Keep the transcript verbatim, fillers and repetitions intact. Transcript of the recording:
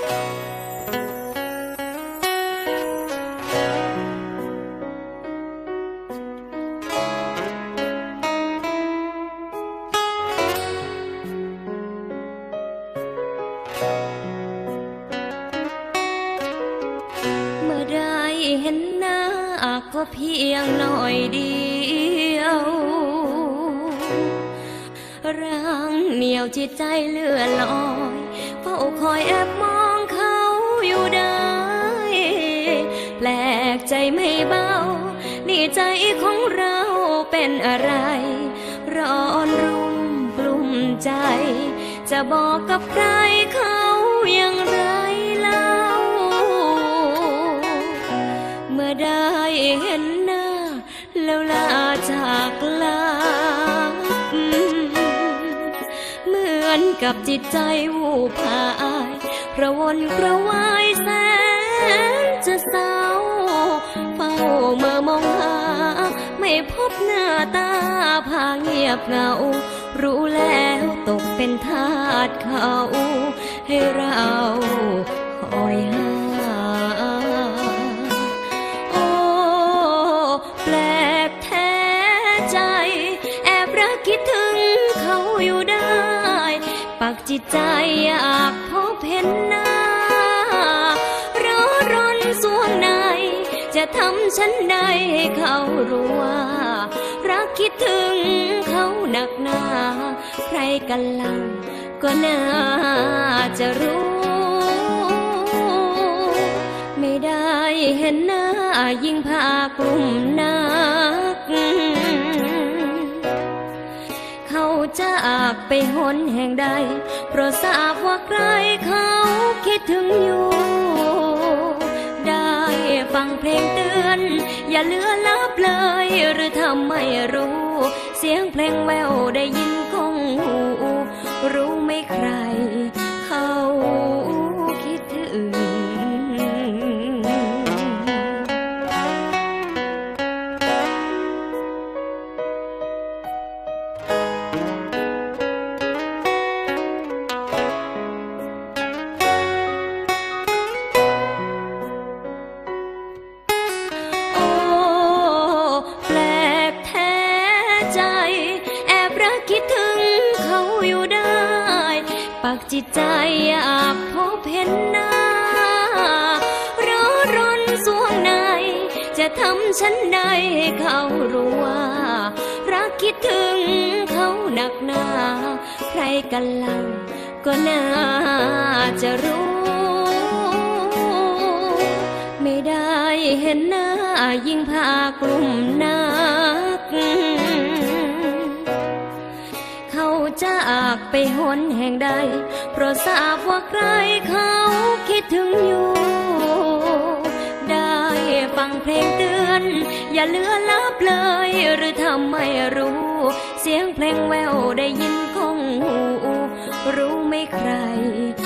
เมื่อได้เห็นหน้าก็เพียงหน่อยเดียวร่างเหนียวจิตใจเลื่อนลอยเฝ้าคอยแอบมองเขาอยู่ได้แปลกใจไม่เบานี่ใจของเราเป็นอะไรร้อนรุ่มกลุ่มใจจะบอกกับใครเขาอย่างไรเล่าเมื่อได้เห็นหน้าแล้วลาจากลาเหมือนกับจิตใจวูบหายกระวนกระวายแสนจะเศร้าเฝ้าเมื่อมองหาไม่พบหน้าตาพาเงียบเหงารู้แล้วตกเป็นทาสเขาให้เราคอยหาโอ้แปลกแท้ใจแอบรักคิดถึงเขาอยู่ได้ปักจิตใจอยากพบเห็นหน้าร้อนร้อนสวงในจะทำฉันใดให้เขารู้ว่ารักคิดถึงเขาหนักหนาใครกันเล่าก็น่าจะรู้ไม่ได้เห็นหน้ายิ่งพากลุ่มนักเขาจากไปหนแห่งใดเพราะทราบว่าใครเขาคิดถึงอยู่ได้ฟังเพลงเตือนอย่าเลือนลับเลยหรือทำไม่รู้เสียงเพลงแววได้ยินคงหูรู้ไม่ใครเขาคิดถึงจิตใจอยากพบเห็นหน้าร้อนร้อนสวงในจะทำฉันใดให้เขารู้ว่ารักคิดถึงเขาหนักหนาใครกันเล่าก็น่าจะรู้ไม่ได้เห็นหน้ายิ่งพากลุ่มนักจากไปหนแห่งใดเพราะทราบว่าใครเขาคิดถึงอยู่ได้ฟังเพลงเตือนอย่าเลือนลับเลยหรือทำไม่รู้เสียงเพลงแววได้ยินคงหูรู้ไม่ใคร